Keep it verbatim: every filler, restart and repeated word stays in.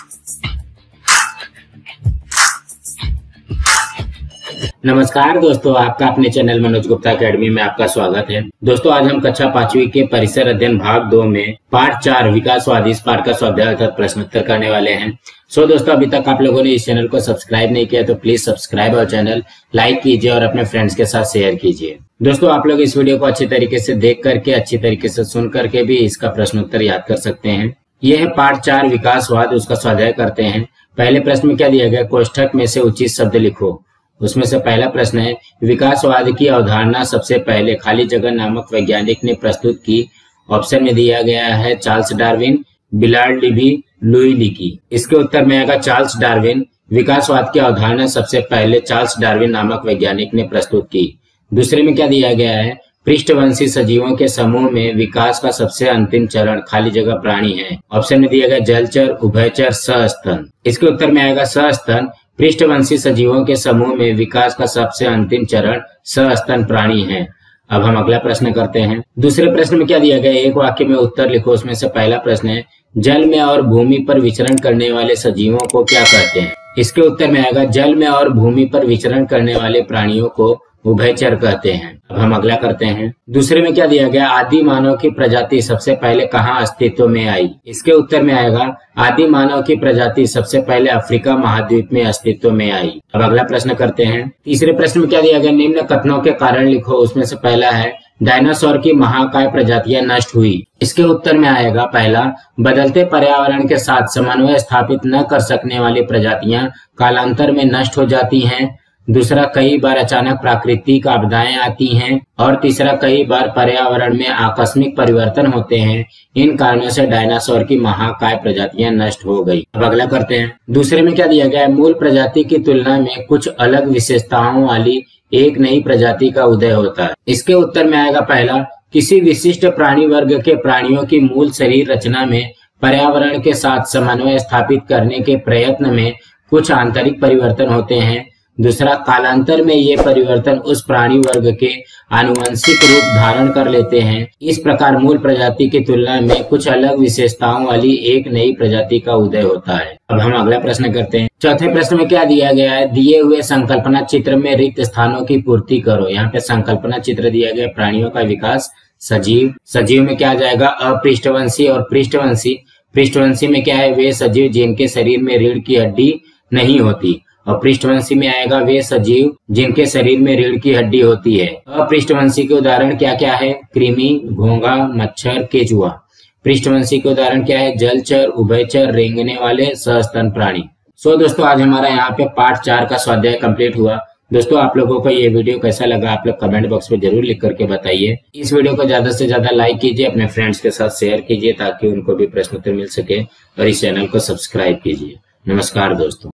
नमस्कार दोस्तों, आपका अपने चैनल मनोज गुप्ता अकेडमी में आपका स्वागत है। दोस्तों, आज हम कक्षा पांचवी के परिसर अध्ययन भाग दो में पाठ चार विकासवाद इस पाठ का स्वाध्याय अर्थात प्रश्न उत्तर करने वाले हैं। सो दोस्तों, अभी तक आप लोगों ने इस चैनल को सब्सक्राइब नहीं किया तो प्लीज सब्सक्राइब और चैनल लाइक कीजिए और अपने फ्रेंड्स के साथ शेयर कीजिए। दोस्तों, आप लोग इस वीडियो को अच्छी तरीके से देख करके अच्छी तरीके से सुन करके भी इसका प्रश्न उत्तर याद कर सकते हैं। यह है पाठ चार विकासवाद, उसका स्वाध्याय करते हैं। पहले प्रश्न में क्या दिया गया, कोष्ठक में से उचित शब्द लिखो। उसमें से पहला प्रश्न है, विकासवाद की अवधारणा सबसे पहले खाली जगह नामक वैज्ञानिक ने प्रस्तुत की। ऑप्शन में दिया गया है Charles Darwin, Willard Libby, Louis Leakey. इसके उत्तर में आएगा चार्ल्स डार्विन। विकासवाद की अवधारणा सबसे पहले चार्ल्स डार्विन नामक वैज्ञानिक ने प्रस्तुत की। दूसरे में क्या दिया गया है, पृष्ठवंशी सजीवों के समूह में विकास का सबसे अंतिम चरण खाली जगह प्राणी है। ऑप्शन में दिया गया जलचर, उभयचर, सस्तन। इसके उत्तर में आएगा सस्तन। पृष्ठवंशी सजीवों के समूह में विकास का सबसे अंतिम चरण सस्तन प्राणी है। अब हम अगला प्रश्न करते हैं। दूसरे प्रश्न में क्या दिया गया, एक वाक्य में उत्तर लिखो। उसमें से पहला प्रश्न है, जल में और भूमि पर विचरण करने वाले सजीवों को क्या कहते हैं। इसके उत्तर में आएगा जल में और भूमि पर विचरण करने वाले प्राणियों को उभयचर कहते हैं। अब हम अगला करते हैं। दूसरे में क्या दिया गया, आदि मानव की प्रजाति सबसे पहले कहाँ अस्तित्व में आई। इसके उत्तर में आएगा आदि मानव की प्रजाति सबसे पहले अफ्रीका महाद्वीप में अस्तित्व में आई। अब अगला प्रश्न करते हैं। तीसरे प्रश्न में क्या दिया गया, निम्न कथनों के कारण लिखो। उसमें से पहला है, डायनासोर की महाकाय प्रजातियां नष्ट हुई। इसके उत्तर में आएगा पहला, बदलते पर्यावरण के साथ समन्वय स्थापित न कर सकने वाली प्रजातियां कालांतर में नष्ट हो जाती हैं। दूसरा, कई बार अचानक प्राकृतिक आपदाएं आती हैं। और तीसरा, कई बार पर्यावरण में आकस्मिक परिवर्तन होते हैं। इन कारणों से डायनासोर की महाकाय प्रजातियां नष्ट हो गई। अब अगला करते हैं। दूसरे में क्या दिया गया है, मूल प्रजाति की तुलना में कुछ अलग विशेषताओं वाली एक नई प्रजाति का उदय होता है। इसके उत्तर में आएगा पहला, किसी विशिष्ट प्राणी वर्ग के प्राणियों की मूल शरीर रचना में पर्यावरण के साथ समन्वय स्थापित करने के प्रयत्न में कुछ आंतरिक परिवर्तन होते हैं। दूसरा, कालांतर में ये परिवर्तन उस प्राणी वर्ग के आनुवंशिक रूप धारण कर लेते हैं। इस प्रकार मूल प्रजाति की तुलना में कुछ अलग विशेषताओं वाली एक नई प्रजाति का उदय होता है। अब हम अगला प्रश्न करते हैं। चौथे प्रश्न में क्या दिया गया है, दिए हुए संकल्पना चित्र में रिक्त स्थानों की पूर्ति करो। यहाँ पे संकल्पना चित्र दिया गया, प्राणियों का विकास, सजीव। सजीव में क्या आ जाएगा, अपृष्ठवंशी और पृष्ठवंशी। पृष्ठवंशी में क्या है, वे सजीव जिनके शरीर में रीढ़ की हड्डी नहीं होती। और पृष्ठवंशी में आएगा वे सजीव जिनके शरीर में रीढ़ की हड्डी होती है। अपृष्ठवंशी के उदाहरण क्या क्या है, कृमि, घोंघा, मच्छर, केचुआ। पृष्ठवंशी के उदाहरण क्या है, जलचर, उभयचर, रेंगने वाले, सस्तन प्राणी। सो दोस्तों, आज हमारा यहाँ पे पाठ चार का स्वाध्याय कंप्लीट हुआ। दोस्तों, आप लोगों को ये वीडियो कैसा लगा आप लोग कमेंट बॉक्स में जरूर लिख करके बताइए। इस वीडियो को ज्यादा से ज्यादा लाइक कीजिए, अपने फ्रेंड्स के साथ शेयर कीजिए ताकि उनको भी प्रश्न उत्तर मिल सके, और इस चैनल को सब्सक्राइब कीजिए। नमस्कार दोस्तों।